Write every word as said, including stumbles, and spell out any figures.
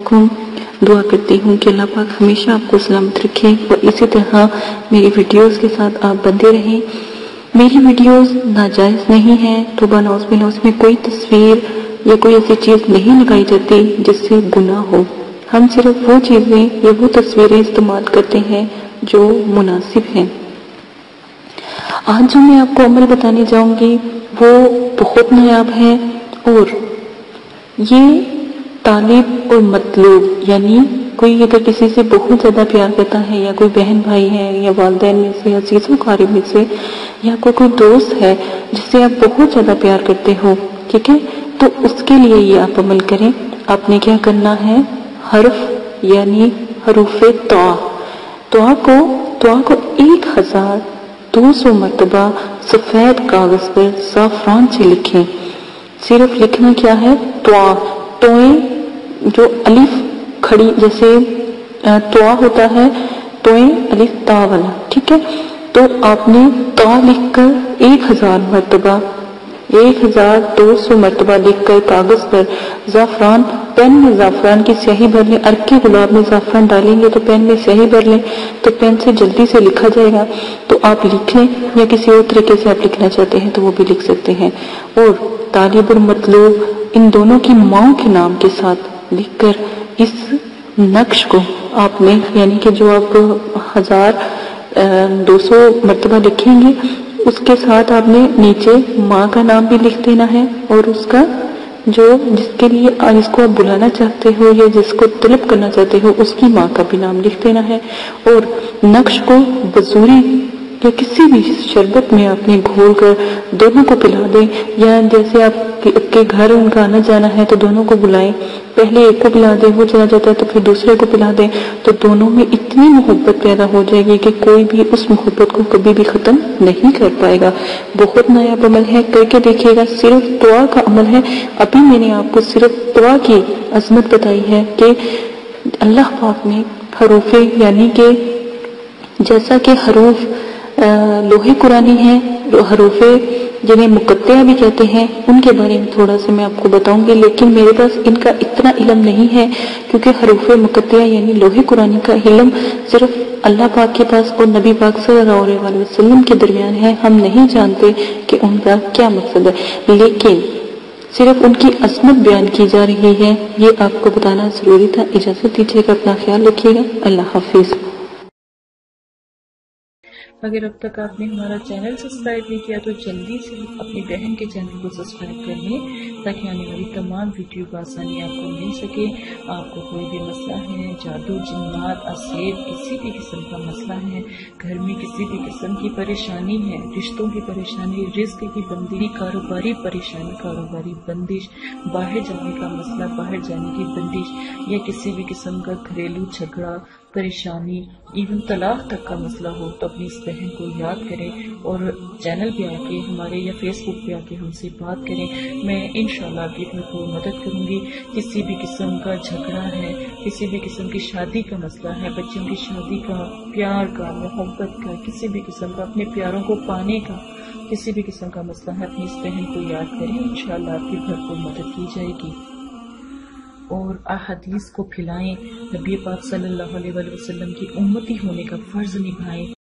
علیکم۔ دعا کرتی ہوں کہ اللہ پاک ہمیشہ آپ کو سلامت رکھے اور اسی طرح میری ویڈیوز کے ساتھ آپ بندے رہیں۔ میری ویڈیوز ناجائز نہیں ہیں، توبہ نعوذ باللہ، اس میں کوئی تصویر یا کوئی ایسی چیز نہیں لگائی جاتی جس سے گناہ ہو۔ ہم صرف وہ چیزیں یا وہ تصویریں استعمال کرتے ہیں جو مناسب ہیں۔ آج جو میں آپ کو عمل بتانے جاؤں گی وہ بہت نایاب ہے، اور یہ طالب اور مطلوب، یعنی کوئی اگر کسی سے بہت زیادہ پیار کرتا ہے، یا کوئی بہن بھائی ہے، یا والدین میں سے، یا عزیز و اقارب میں سے، یا کوئی کوئی دوست ہے جس سے آپ بہت زیادہ پیار کرتے ہو، ٹھیک ہے، تو اس کے لیے یہ آپ عمل کریں۔ آپ نے کیا کرنا ہے، حرف یعنی حروف طا طا کو طا کو ایک ہزار دو سو مرتبہ سفید کاغذ پر زعفران سے لکھیں۔ صرف لکھنا کیا ہے، طا، توئیں جو الف کھڑی جیسے طا ہوتا ہے، توئیں الف تا والا، ٹھیک ہے، تو آپ نے طا لکھ کر ایک ہزار مرتبہ ایک ہزار دو سو مرتبہ لکھ کر کاغذ پر زعفران، پین میں زعفران کی سیاہی بھر لیں۔ ارک کے گلاب میں زعفران ڈالیں گے تو پین میں سیاہی بھر لیں تو پین سے جلدی سے لکھا جائے گا، تو آپ لکھ لیں، یا کسی اور طریقے سے آپ لکھنا چاہتے ہیں تو وہ بھی لکھ سکتے ہیں۔ اور طالب اور مطلوب ان دونوں کی ماں کے نام کے ساتھ لکھ کر اس نقش کو آپ نے، یعنی کہ جو آپ ہزار دو سو مرتبہ لکھیں گے اس کے ساتھ آپ نے نیچے ماں کا نام بھی لکھ دینا ہے، اور اس کا جو جس کے لیے جس کو آپ بلانا چاہتے ہو یا جس کو طلب کرنا چاہتے ہو اس کی ماں کا بھی نام لکھ دینا ہے۔ اور نقش کو بزوری یا کسی بھی شربت میں آپ نے گھول کر دونوں کو پلا دیں، یا جیسے آپ کے گھر ان کا آنا جانا ہے تو دونوں کو بلائیں، پہلے ایک کو پلا دیں، وہ چلا جاتا ہے تو پھر دوسرے کو پلا دیں، تو دونوں میں اتنی محبت پیدا ہو جائے گی کہ کوئی بھی اس محبت کو کبھی بھی ختم نہیں کر پائے گا۔ بہت نایاب عمل ہے، کر کے دیکھیے گا۔ صرف دعا کا عمل ہے۔ ابھی میں نے آپ کو صرف دعا کی عظمت بتائی ہے کہ اللہ پاک نے حروف، یعنی کہ جیسا کہ حروف لوہے قرآنی ہیں، حروف جنہیں مقطعہ بھی کہتے ہیں، ان کے بارے میں تھوڑا سا میں آپ کو بتاؤں گی، لیکن میرے پاس ان کا اتنا علم نہیں ہے، کیونکہ حروف مقطعہ یعنی لوہے قرآنی کا علم صرف اللہ پاک کے پاس اور نبی پاک صلی اللہ علیہ وسلم کے درمیان ہے۔ ہم نہیں جانتے کہ ان کا کیا مقصد ہے، لیکن صرف ان کی عظمت بیان کی جا رہی ہے، یہ آپ کو بتانا ضروری تھا۔ اجازت دیجیے گا، اپنا خیال رکھیے گا، اللہ حافظ۔ اگر اب تک آپ نے ہمارا چینل سبسکرائب نہیں کیا تو جلدی سے اپنی بہن کے چینل کو سبسکرائب کر لیں، تاکہ آنے والی تمام ویڈیو کا آسانی آپ کو مل سکے۔ آپ کو کوئی بھی مسئلہ ہے، جادو، جنات، اسیر، کسی بھی قسم کا مسئلہ ہے، گھر میں کسی بھی قسم کی پریشانی ہے، رشتوں کی پریشانی، رزق کی بندی، کاروباری پریشانی، کاروباری بندش، باہر جانے کا مسئلہ، باہر جانے کی بندش، یا کسی بھی قسم کا گھریلو جھگڑا، پریشانی، ایون طلاق تک کا مسئلہ ہو، تو اپنی اس بہن کو یاد کریں اور چینل پہ آ کے ہمارے یا فیس بک پہ آ کے ہم سے بات کریں۔ میں انشاءاللہ آپ کی کو مدد کروں گی۔ کسی بھی قسم کا جھگڑا ہے، کسی بھی قسم کی شادی کا مسئلہ ہے، بچوں کی شادی کا، پیار کا، محبت کا، کسی بھی قسم کا اپنے پیاروں کو پانے کا کسی بھی قسم کا مسئلہ ہے، اپنی اس بہن کو یاد کریں، انشاءاللہ آپ کی بھرپور مدد کی جائے گی۔ اور احادیث کو پھیلائیں، نبی پاک صلی اللہ علیہ وسلم کی امتی ہونے کا فرض نبھائیں۔